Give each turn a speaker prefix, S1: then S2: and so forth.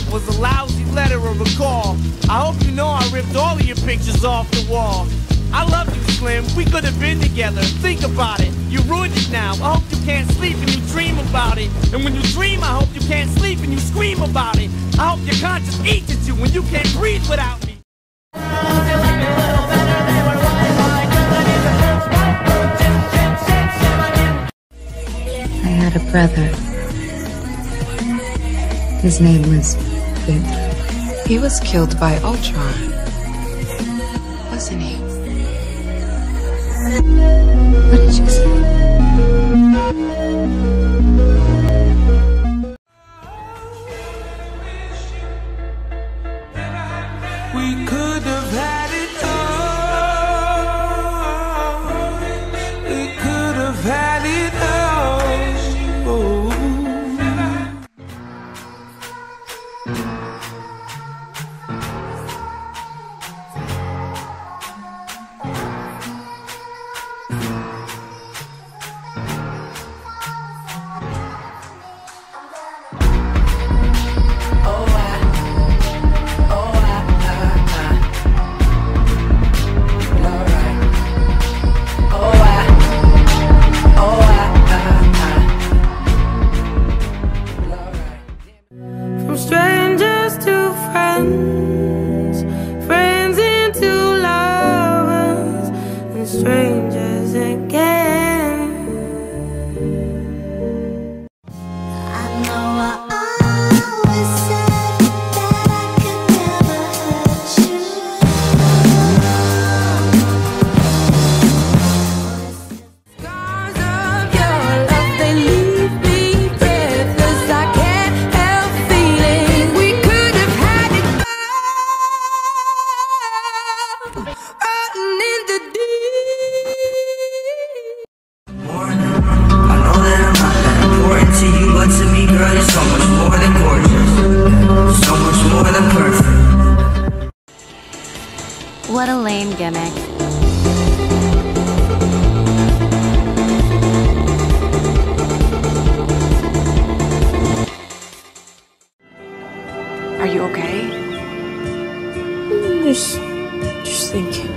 S1: was a lousy letter of a call. I hope you know I ripped all of your pictures off the wall. I love you, Slim, we could have been together. Think about it, you ruined it now. I hope you can't sleep and you dream about it. And when you dream, I hope you can't sleep and you scream about it. I hope your conscience eats at you when you can't breathe without me.
S2: I had a brother. His name was Bip.
S3: He was killed by Ultron, wasn't he?
S2: What did you say?
S4: We could have had it all. We could have had it all. Oh. From strangers to friends, friends into lovers, and strangers again.
S5: I know I always said that I could never hurt you.
S4: Scars of your love, they leave me breathless. I can't help feeling we could have had it all. Rotten in the deep.
S6: I know that I'm not that important to you, but to me, girl, you're so much more than gorgeous. So much more than perfect.
S7: What a lame gimmick.
S3: Are you okay?
S8: Just thinking.